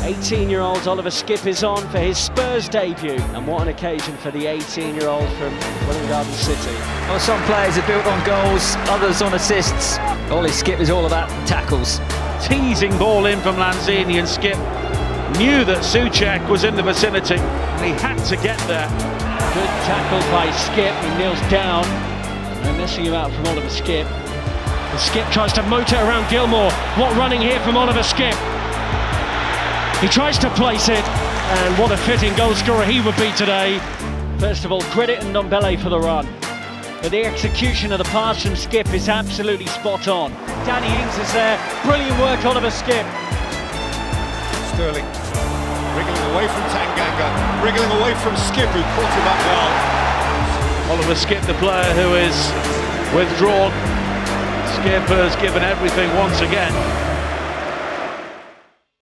18-year-old Oliver Skipp is on for his Spurs debut, and what an occasion for the 18-year-old from Welwyn Garden City. Well, some players are built on goals, others on assists. Ollie Skipp is all about tackles. Teasing ball in from Lanzini, and Skipp knew that Souček was in the vicinity and he had to get there. Good tackle by Skipp. He kneels down. They're messing him out from Oliver Skipp. And Skipp tries to motor around Gilmour. What running here from Oliver Skipp. He tries to place it, and what a fitting goal scorer he would be today. First of all, credit Ndombele for the run. But the execution of the pass from Skipp is absolutely spot on. Danny Ings is there. Brilliant work, Oliver Skipp. Sterling wriggling away from Tanganga, wriggling away from Skipp, who caught him up well. Oliver Skipp, the player who is withdrawn. Skipp has given everything once again.